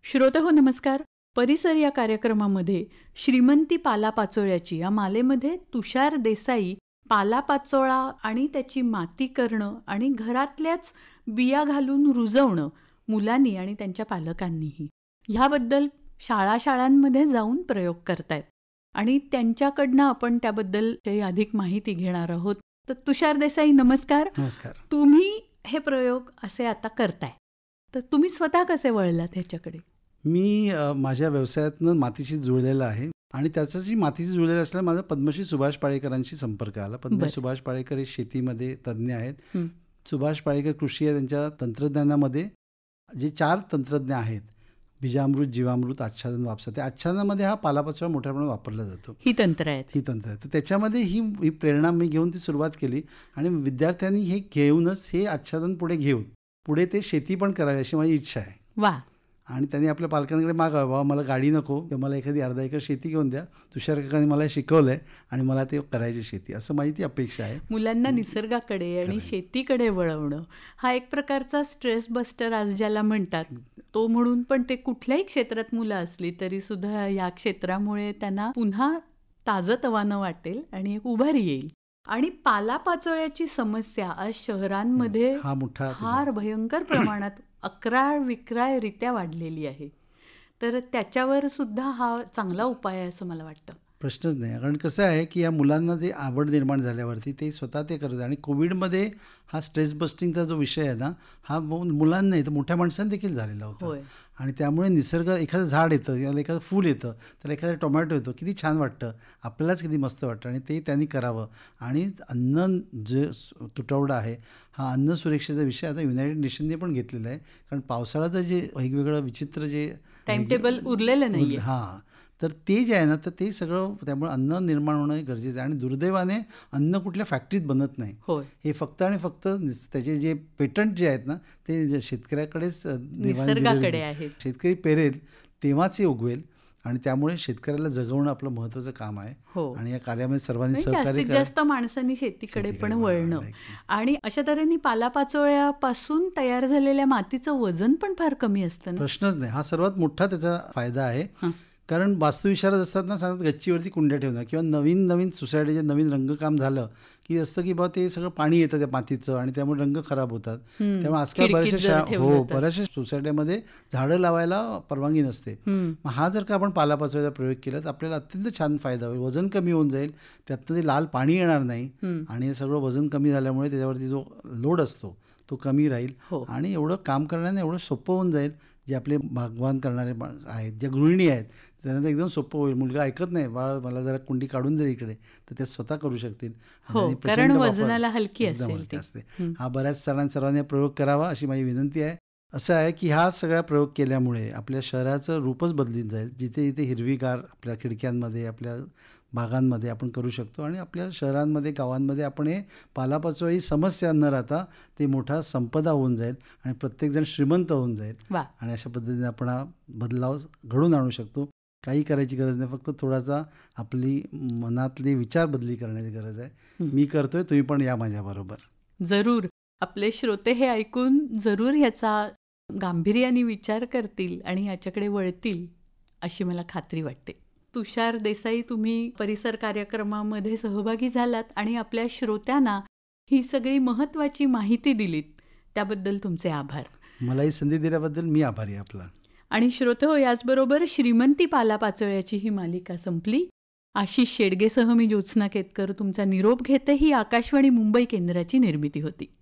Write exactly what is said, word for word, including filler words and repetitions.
श्रोतेहो नमस्कार. परिसर या कार्यक्रमामध्ये श्रीमंती पालापाचोळ्याची या मालेमध्ये तुषार देसाई पालापाचोळा आणि त्याची माती करणं आणि घरातल्याच बिया घालून रुजवणं मुलांनी आणि त्यांच्या पालकांनीही ह्याबद्दल शाळा शाळांमध्ये जाऊन प्रयोग करतायत आणि त्यांच्याकडनं आपण त्याबद्दल अधिक माहिती घेणार आहोत. तर तुषार देसाई नमस्कार. नमस्कार. तुम्ही हे प्रयोग असे आता करताय, तर तुम्ही स्वतः कसे वळलात ह्याच्याकडे? मी अ, माझ्या व्यवसायातनं मातीशी जुळलेला आहे आणि त्याच्याशी मातीशी जुळलेलं असल्याने माझा पद्मश्री सुभाष पाळेकरांशी संपर्क आला. पद्मश्री सुभाष पाळेकर हे शेतीमध्ये तज्ज्ञ आहेत. हं. सुभाष पाळेकर कृषी आहे, त्यांच्या तंत्रज्ञानामध्ये जे चार तंत्रज्ञ आहेत, बीजामृत, जीवामृत, आच्छादन, वापसा, त्या आच्छादनामध्ये हा पालापाचोळा मोठ्या प्रमाणात वापरला जातो. ही तंत्र आहेत ही तंत्र आहे. तर त्याच्यामध्ये ही ही प्रेरणा मी घेऊन ती सुरुवात केली आणि विद्यार्थ्यांनी हे घेऊनच हे आच्छादन पुढे घेऊन पुढे ते शेती पण करावी अशी माझी इच्छा आहे. वा. आणि त्यांनी आपल्या पालकांकडे मागावं, बाबा मला गाडी नको किंवा मला एखादी अर्धा एकर शेती घेऊन द्या, तुषार काकांनी मला शिकवलं आहे आणि मला ते करायची शेती, असं माझी ती अपेक्षा आहे. मुलांना निसर्गाकडे आणि शेतीकडे वळवणं हा एक प्रकारचा स्ट्रेस बस्टर आज ज्याला म्हणतात तो म्हणून, पण ते कुठल्याही क्षेत्रात मुलं असली तरी सुद्धा या क्षेत्रामुळे त्यांना पुन्हा ताजंतवानं वाटेल आणि एक उभारी येईल. आणि पालापाचोळ्याची समस्या आज शहरांमध्ये हा मोठा फार भयंकर प्रमाणात अक्राळ विक्राळरित्या वाढलेली आहे. तर त्याच्यावर सुद्धा हा चांगला उपाय आहे असं मला वाटतं. प्रश्नच नाही. कारण कसं आहे की या मुलांना ते आवड निर्माण झाल्यावरती ते स्वतः ते करतात आणि कोविडमध्ये हा स्ट्रेस बस्टिंगचा जो विषय आहे ना, हा मुलांना नाही तर मोठ्या माणसांना देखील झालेला होता. आणि त्यामुळे निसर्ग, एखादं झाड येतं किंवा एखादं फूल येतं, तर एखादा टोमॅटो येतो, किती छान वाटतं, आपल्यालाच किती मस्त वाटतं आणि ते त्यांनी करावं. आणि अन्न जे तुटवडा आहे हा अन्न सुरक्षेचा विषय आता युनायटेड नेशनने पण घेतलेला आहे. कारण पावसाळ्याचं जे वेगवेगळं विचित्र जे टाइमटेबल उरलेलं नाही, हां, तर ते जे आहे ना, तर ते सगळं, त्यामुळे अन्न निर्माण होणं हे गरजेचं आहे. आणि दुर्दैवाने अन्न कुठल्या फॅक्टरीत बनत नाही. हे फक्त आणि फक्त त्याचे जे पेटंट जे आहेत ना, ते शेतकऱ्याकडेच निसर्गाकडे आहेत. शेतकरी पेरेल तेव्हाच हे उगवेल आणि त्यामुळे शेतकऱ्याला जगवणं आपलं महत्त्वाचं काम आहे. आणि या कार्यामध्ये सर्वांनी सहकार्य जास्तीत जास्त माणसांनी शेतीकडे पण वळणं. आणि अशा तऱ्हेने पालापाचोळ्यापासून तयार झालेल्या मातीचं वजन पण फार कमी असतं ना. प्रश्नच नाही. हा सर्वात मोठा त्याचा फायदा आहे. कारण वास्तुविशारद असतात ना, सांगतात गच्चीवरती कुंड्या ठेवणं किंवा नवीन नवीन सोसायटीचे नवीन रंगकाम झालं की असतं की बाबा ते सगळं पाणी येतं त्या मातीचं आणि त्यामुळे रंग खराब होतात. त्यामुळे आजकाल बऱ्याचशा हो बऱ्याचशा सोसायटीमध्ये झाडं लावायला परवानगी नसते. मग हा जर का आपण पालापाचोळ्याचा प्रयोग केला तर आपल्याला अत्यंत छान फायदा होईल. वजन कमी होऊन जाईल, त्यातनं ते लाल पाणी येणार नाही आणि हे सगळं वजन कमी झाल्यामुळे त्याच्यावरती जो लोड असतो तो कमी राहील. आणि एवढं काम करण्याने एवढं सोपं होऊन जाईल. जे आपले बागवान करणारे आहेत, ज्या गृहिणी आहेत, त्यांना ते एकदम सोपं होईल. मुलगा ऐकत नाही, बाळा मला जरा कुंडी काढून दे इकडे, तर ते स्वतः करू शकतील. कारण वजनाला हलकी असते. हा बऱ्याच सणांनी सर्वांनी प्रयोग करावा अशी माझी विनंती आहे. असं आहे की हा सगळा प्रयोग केल्यामुळे आपल्या शहराचं रूपच बदलून जाईल. जिथे जिथे हिरवीगार आपल्या खिडक्यांमध्ये, आपल्या बागांमध्ये आपण करू शकतो आणि आपल्या शहरांमध्ये, गावांमध्ये आपण हे पालापाचोळा ही समस्या न राहता ते मोठा संपदा होऊन जाईल आणि प्रत्येकजण श्रीमंत होऊन जाईल. आणि अशा पद्धतीने आपण हा बदलाव घडवून आणू शकतो. काही करायची गरज नाही, फक्त थोडासा आपली मनातली विचार बदली करण्याची गरज आहे. मी करतोय, तुम्ही पण या माझ्याबरोबर. जरूर. आपले श्रोते हे ऐकून जरूर ह्याचा गांभीर्याने विचार करतील आणि ह्याच्याकडे वळतील अशी मला खात्री वाटते. तुषार देसाई, तुम्ही परिसर कार्यक्रमामध्ये सहभागी झालात आणि आपल्या श्रोत्यांना ही सगळी महत्त्वाची माहिती दिलीत, त्याबद्दल तुमचे आभार. मला ही संधी दिल्याबद्दल मी आभारी आहे आपला. आणि श्रोते हो, याचबरोबर श्रीमंती पालापाचोळ्याची ही मालिका संपली. आशिष शेडगेसह मी ज्योत्स्ना केतकर तुमचा निरोप घेते. ही आकाशवाणी मुंबई केंद्राची निर्मिती होती.